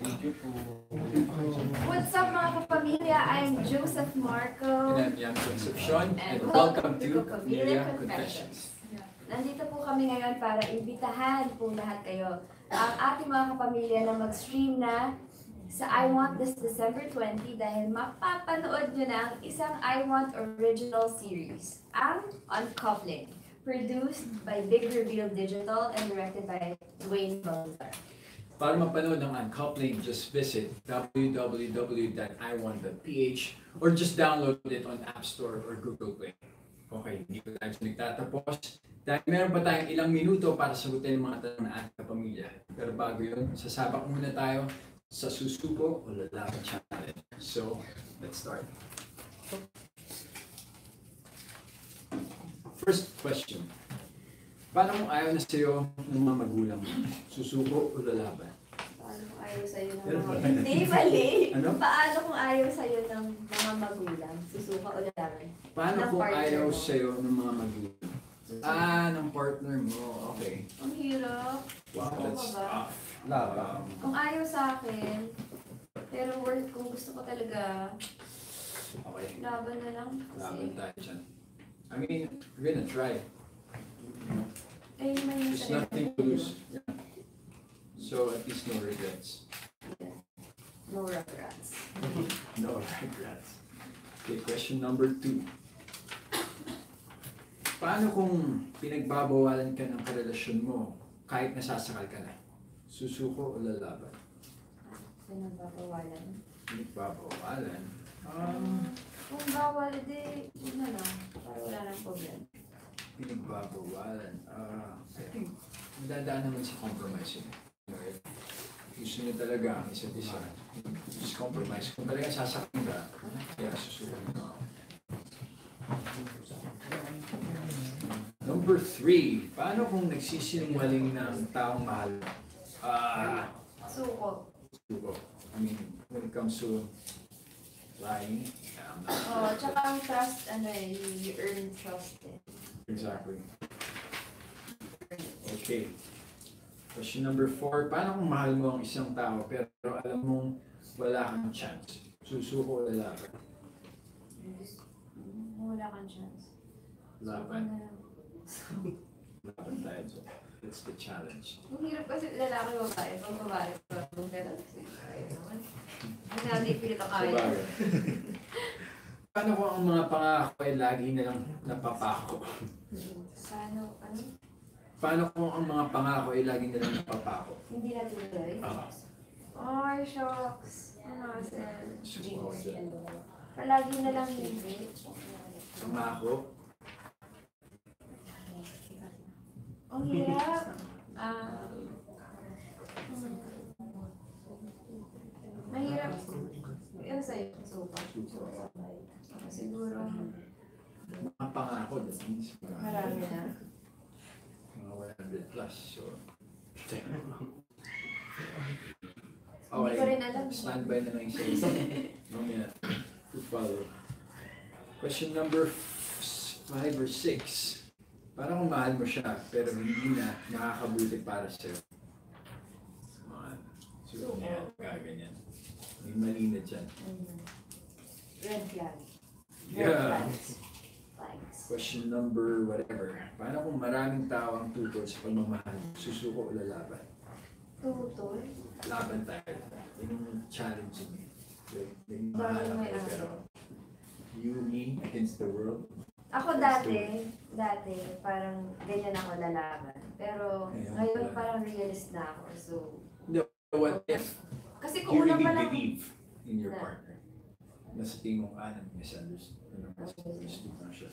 Thank you po. What's up mga kapamilya? I'm Joseph Marco. And I'm Jan Concepcion, and welcome to Kapamilya Confessions. Nandito po kami ngayon para imbitahan po lahat kayo ang ating mga kapamilya na mag-stream na sa I Want This December 20 dahil mapapanood nyo na ang isang I Want original series, ang Uncoupling, produced by Big Reveal Digital and directed by Dwayne Balzar. Para mapanood ng Uncoupling, just visit www.iwant.ph or just download it on App Store or Google Play. Okay, hindi ko tayo nagtatapos. Dahil meron pa tayong ilang minuto para sagutin ang mga tanong ng ating kapamilya. Pero bago yun, sasabak muna tayo sa susuko o lalaban challenge. So, let's start. First question. Paano kung ayaw na sa'yo ng mga magulang mo? Susuko o lalaban? Paano kung ayaw sa'yo ng mga... Hindi, mali! Ano? Paano kung ayaw sa'yo ng mga magulang? Susuka o lalaban? Paano Ng kung partner ayaw mo. sa'yo ng mga magulang? Ng partner mo. Okay. Ang hirap. Wow, that's ba? tough. Laban. Kung ayaw sa akin, pero worth kung gusto ko talaga, Okay. laban na lang. Laban Kasi, tayo dyan. I mean, we're gonna try. ay, may There's masaya. nothing to lose. Yeah. So, at least no regrets. No regrets. No regrets. Okay, question number 2. Paano kung pinagbabawalan ka ng karelasyon mo kahit nasasakal ka na? Susuko o lalaban? Pinagbabawalan. Pinagbabawalan? Kung bawal, yun na lang. Para wala nang problem. Pinagbabawalan? I think, madadaan naman sa compromise yun. Okay? Gusto niyo talaga ang isa't isa. Just compromise. Kung talaga sasaktan ka, kaya susuko mo. Number 3, paano kung nagsisinungaling ng taong mahal? Suko. Suko. I mean, when it comes to lying, I'm not Tsaka ang trust, you earn trust eh. exactly. Okay. Question number 4, paano kung mahal mo ang isang tao pero alam mong wala kang chance? Susuko o lalaban? Wala kang chance. Laban. Suko na lang. Laban tayo dyan. That's the challenge. Ang hirap kasi lalaki babae. Pag babae, parang pero kaya naman. Ang hindi pilit ang kaya. Sabagay. Paano kung ang mga pangako ay lagi na lang napapako? Paano, Paano kung ang mga pangako ay lagi na lang napapako? Hindi natin tuloy. Ay, shocks. Hassle. Suko ako dyan. Palagi na lang hindi. Pangako? Ang hirap. Mahirap. Ano sa'yo? Suko. Siguro, Mga pangako, that means marami na. mga 100 plus. So, Hindi ko rin alam. Standby na lang sa isa. Mamaya, to follow. Question number 5 or 6. Parang kung mahal mo siya, pero hindi na nakakabuti para sa'yo. So, ganyan. May mali na dyan. Red flag. Yeah. Flags. Question number whatever. Paano kung maraming tao ang tutol sa pagmamahal? Susuko o lalaban? Tutol. Laban tayo. Yun yung challenge mo. Yung mahal ako, pero you, me, against the world. Ako dati, parang ganyan ako lalaban. Pero ngayon parang realist na ako. So, What if kasi you kung una really pa lang, believe in your partner? Nasa tingin mo, misunderstood na siya.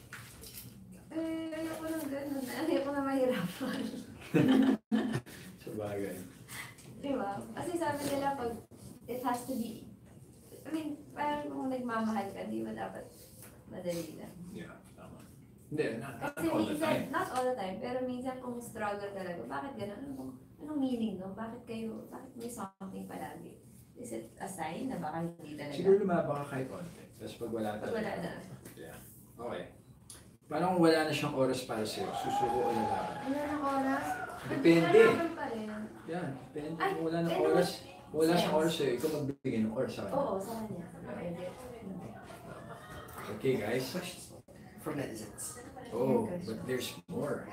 ayoko ng ganun. Ayoko na mahirapan. Sa bagay. Diba? Kasi sabi nila pag it has to be, I mean, parang kung nagmamahal ka, di ba dapat madali lang. Yeah, tama. Hindi, not Kasi all the time. minsan, not all the time, pero minsan kung struggle talaga, bakit gano'n? Anong meaning no? Bakit may something palagi? Is it a sign na baka hindi talaga? Siguro lumaba ka kahit konti. Tapos pag wala Pag wala na. Yeah. Okay. Paano kung wala na siyang oras para sa'yo? Susuko o lalaban? Wala ng oras? Depende. Lalaban pa rin. Yeah, depende. Ay, Kung wala na ano? oras, Wala siyang oras eh. Ikaw magbigay ng oras sa kanya. Oo, sa kanya. Pwede. Okay, guys. From netizens. Oh, but there's more.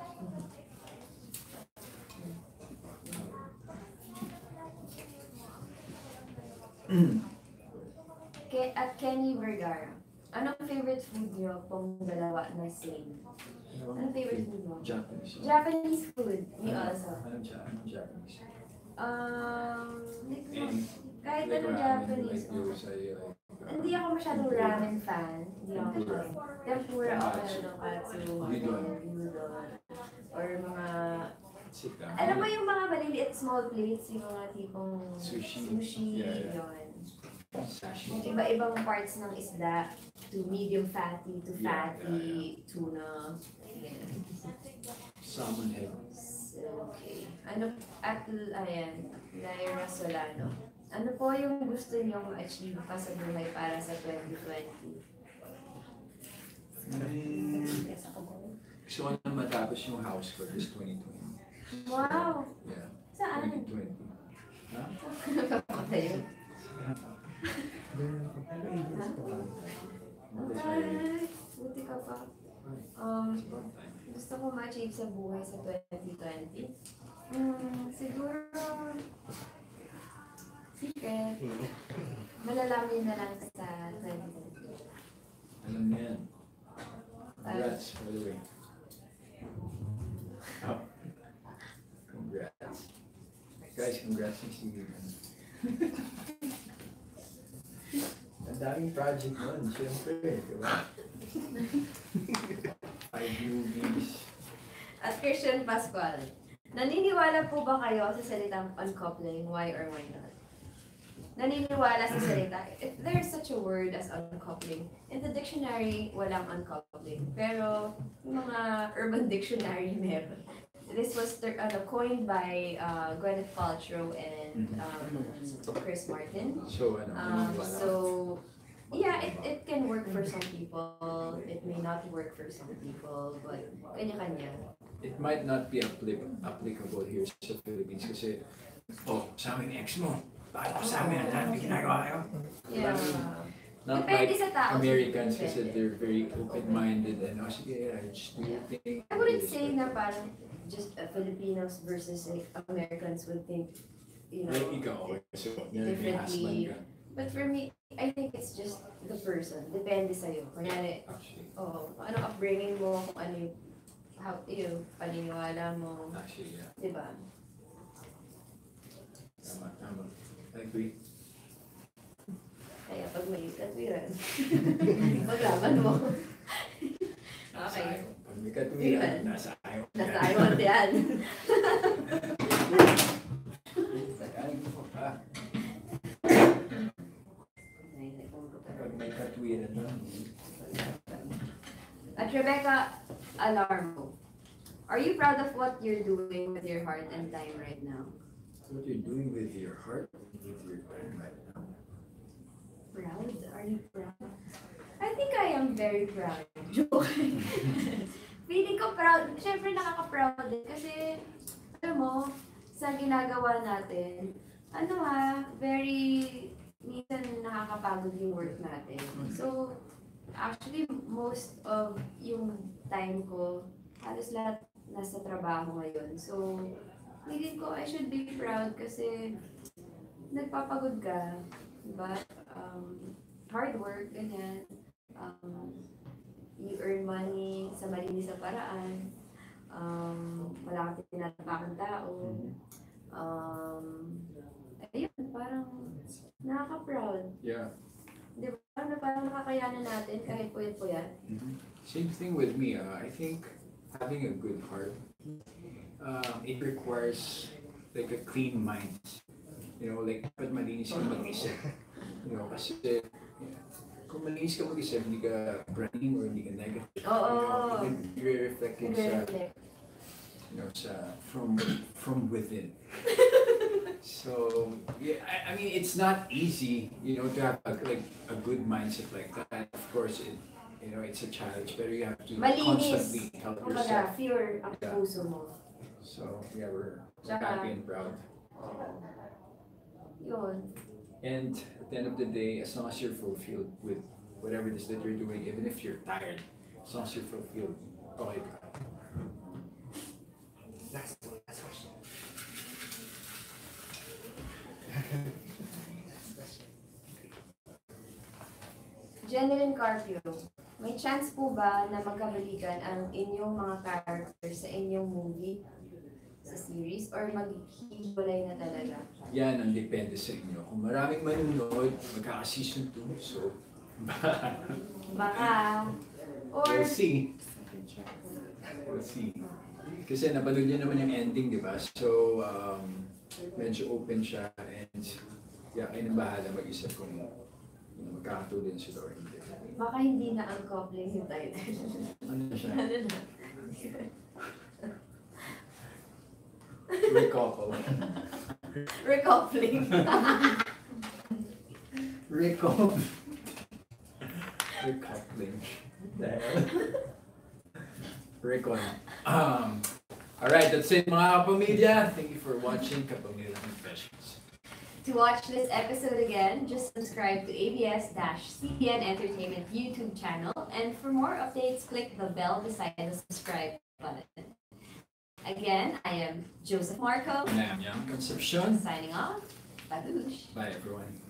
At Kenny Vergara, anong favorite food niyo pong dalawa na same? Anong favorite food mo? Japanese. Japanese food, me also. Anong Japanese? Like, Any, kahit like anong ramen, Japanese. like you say, Hindi ako masyadong ramen fan. Hindi ako masyadong. Tempura o ano, katsu, Udon. udon. Or mga, sit down. alam mo yung mga maliliit small plates, yung mga tipong Sushi. Yeah, yeah. yun. Yung Sashimi. iba-ibang parts ng isda, to medium fatty, to Yeah, fatty, tuna. Yan. Salmon head. So, okay. Ano, ayan, Lyra Solano. Ano po yung gusto niyong ma-achieve pa sa buhay para sa 2020? Gusto ko na matapos yung house for this 2020. Wow! Yeah. Saan? 2020. Ha? Nakakata yun. Ay, buti ka pa. Gusto ko ma-achieve sa buhay sa 2020. Siguro, secret. Malalaman na lang sa 2020. Alam niya yan. Congrats, by the way. Oh. Congrats. Guys, congrats sa Stevie. Ang daming project nun, siyempre, di ba? 5 movies. At Christian Pascual, naniniwala po ba kayo sa salitang uncoupling? Why or why not? Naniniwala sa salita. If there's such a word as uncoupling, in the dictionary, walang uncoupling. Pero, yung mga urban dictionary meron. This was coined by Gwyneth Paltrow and Chris Martin. So, So, yeah, it can work for some people. It may not work for some people, but kanya-kanya. it might not be applicable here sa Philippines kasi, oh, sa amin ex mo. Bakit ko sa amin? Ano yung ginagawa kayo? Yeah. Not Depende like sa tao. Americans Depende. kasi they're very open-minded and oh, sige, I just do things. I wouldn't say na parang just Filipinos versus like Americans would think, you know, Like ikaw, so may husband differently. ka. But for me, I think it's just the person. Depende sa'yo. Kunyari, Actually, anong upbringing mo, kung ano yung, paniniwala mo, yeah. di ba? Tama. I agree. Kaya pag may katwiran, maglaban mo. Okay. Pag may katwiran, nasa ayaw. Nasa ayaw yan. Pag may katwiran lang. At Rebecca Alarmo, are you proud of what you're doing with your heart and time right now? What you're doing with your heart, with your time right now. Proud? Are you proud? I think I am very proud. Joke. Feeling ko proud. Siyempre nakaka-proud din kasi, alam mo, sa ginagawa natin, very, minsan nakakapagod yung work natin. So, actually, most of yung time ko, halos lahat nasa trabaho ngayon. So, feeling ko I should be proud kasi nagpapagod ka, diba? Hard work, ganyan. You earn money sa malinis na paraan. Wala kang tinatapakang tao. Ayun, parang nakaka-proud. Yeah. Di ba? Parang nakakayanan natin kahit puyat-puyat. Same thing with me. I think having a good heart, it requires like a clean mind. You know, like dapat malinis ka mag-isip. You know, kasi kung malinis ka mag-isip, hindi ka bragging or hindi ka negative. Oo. You're reflecting sa, you know, from within. So, yeah, I mean, it's not easy, you know, to have a good mindset like that. Of course, it's a challenge, but you have to constantly help yourself. Pure ang puso mo. So, yeah, we're Tsaka, happy and proud. yun. And at the end of the day, as long as you're fulfilled with whatever it is that you're doing, even if you're tired, as long as you're fulfilled, okay ka. Last one, last question. Last question. Jeneline Carpio, may chance po ba na magkabalikan ang inyong mga characters sa inyong movie, sa series, or maghihiwalay na talaga? Yan ang depende sa inyo. Kung maraming manunod, magkaka-season 2, so Baka, or we'll see. We'll see. Kasi napanood niyo naman yung ending, di ba? So, medyo open siya and yeah, kayo na bahala mag-isip kung magkakatulad sila or hindi. baka hindi na ang coupling yung title. Ano na siya? Ano na? Recouple. Recoupling. Recoupling. Recoupling. Dahil. Recon. Alright, that's it mga kapamilya. Thank you for watching Kapamilya Confessions. To watch this episode again, just subscribe to ABS-CBN Entertainment YouTube channel. And for more updates, click the bell beside the subscribe button. Again, I am Joseph Marco, And I'm Young Concepcion. signing off. Babush. Bye everyone.